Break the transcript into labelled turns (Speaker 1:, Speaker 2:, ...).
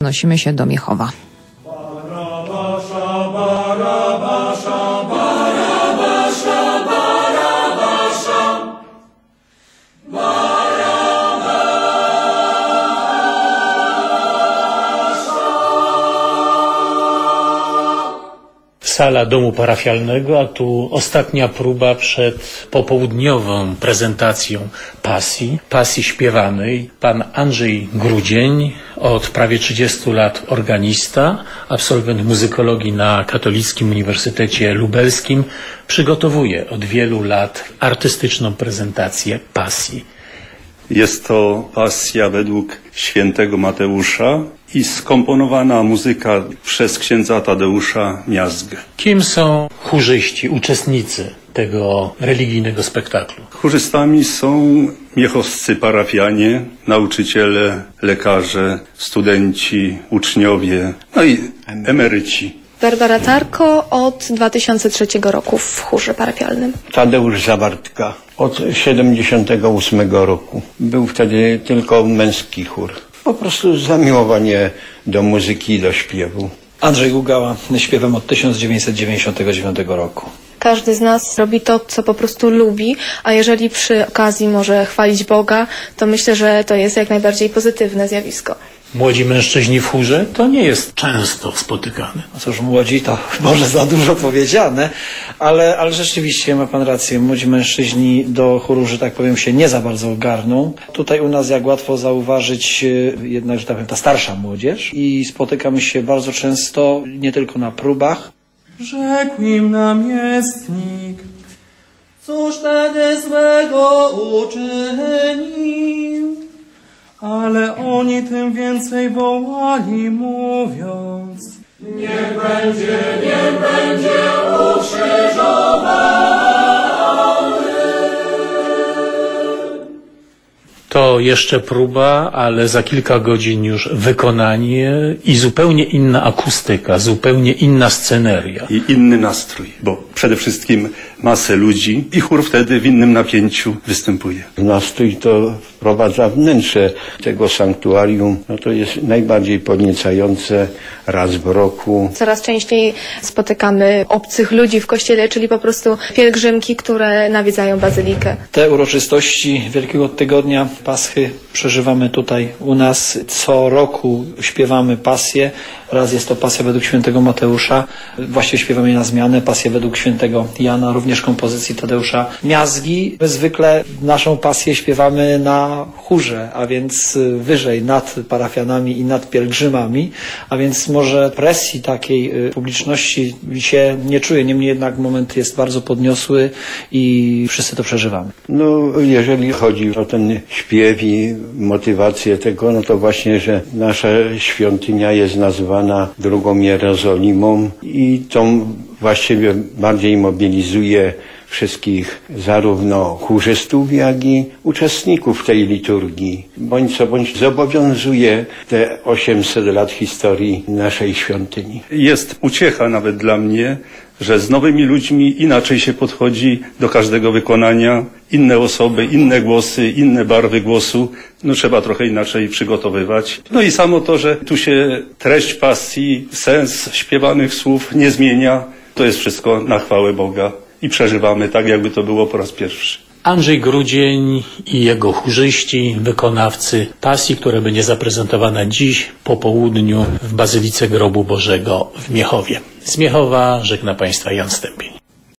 Speaker 1: Nosimy się do Miechowa.
Speaker 2: Sala domu parafialnego, a tu ostatnia próba przed popołudniową prezentacją pasji śpiewanej. Pan Andrzej Grudzień, od prawie 30 lat organista, absolwent muzykologii na Katolickim Uniwersytecie Lubelskim, przygotowuje od wielu lat artystyczną prezentację pasji.
Speaker 3: Jest to pasja według świętego Mateusza i skomponowana muzyka przez księdza Tadeusza Miazgę.
Speaker 2: Kim są chórzyści, uczestnicy tego religijnego spektaklu?
Speaker 3: Chórzystami są miechowscy parafianie, nauczyciele, lekarze, studenci, uczniowie, no i emeryci.
Speaker 4: Barbara Tarko od 2003 roku w chórze parafialnym.
Speaker 5: Tadeusz Zawartka od 78 roku. Był wtedy tylko męski chór. Po prostu zamiłowanie do muzyki i do śpiewu.
Speaker 6: Andrzej Gugała, śpiewam od 1999 roku.
Speaker 4: Każdy z nas robi to, co po prostu lubi, a jeżeli przy okazji może chwalić Boga, to myślę, że to jest jak najbardziej pozytywne zjawisko.
Speaker 2: Młodzi mężczyźni w chórze to nie jest często spotykane.
Speaker 6: No cóż, młodzi to może za dużo powiedziane, ale rzeczywiście ma pan rację. Młodzi mężczyźni do chóru, że tak powiem, się nie za bardzo ogarną. Tutaj u nas, jak łatwo zauważyć, jednak, że tak powiem, ta starsza młodzież i spotykamy się bardzo często, nie tylko na próbach.
Speaker 7: Rzekł im namiestnik, cóż tedy złego uczynił? Ale oni tym więcej wołali, mówiąc: niech będzie ukrzyżowany.
Speaker 2: To jeszcze próba, ale za kilka godzin już wykonanie i zupełnie inna akustyka, zupełnie inna sceneria.
Speaker 3: I inny nastrój, bo przede wszystkim masę ludzi i chór wtedy w innym napięciu występuje.
Speaker 5: Nastrój to wprowadza wnętrze tego sanktuarium. No to jest najbardziej podniecające raz w roku.
Speaker 4: Coraz częściej spotykamy obcych ludzi w kościele, czyli po prostu pielgrzymki, które nawiedzają bazylikę.
Speaker 6: Te uroczystości Wielkiego Tygodnia Paschy przeżywamy tutaj u nas. Co roku śpiewamy pasję. Raz jest to pasja według świętego Mateusza. Właściwie śpiewamy je na zmianę. Pasję według świętego Jana, również kompozycji Tadeusza Miazgi. Zwykle naszą pasję śpiewamy na chórze, a więc wyżej nad parafianami i nad pielgrzymami. A więc może presji takiej publiczności się nie czuje. Niemniej jednak moment jest bardzo podniosły i wszyscy to przeżywamy.
Speaker 5: No, jeżeli chodzi o ten śpiew i motywację tego, no to właśnie, że nasza świątynia jest nazwana drugą Jerozolimą i to właściwie bardziej mobilizuje wszystkich, zarówno chórzystów, jak i uczestników tej liturgii. Bądź co bądź zobowiązuje te 800 lat historii naszej świątyni.
Speaker 3: Jest uciecha nawet dla mnie, że z nowymi ludźmi inaczej się podchodzi do każdego wykonania. Inne osoby, inne głosy, inne barwy głosu. No trzeba trochę inaczej przygotowywać. No i samo to, że tu się treść pasji, sens śpiewanych słów nie zmienia. To jest wszystko na chwałę Boga. I przeżywamy tak, jakby to było po raz pierwszy.
Speaker 2: Andrzej Grudzień i jego chórzyści, wykonawcy pasji, która będzie zaprezentowana dziś po południu w Bazylice Grobu Bożego w Miechowie. Z Miechowa żegna Państwa Jan Stępień.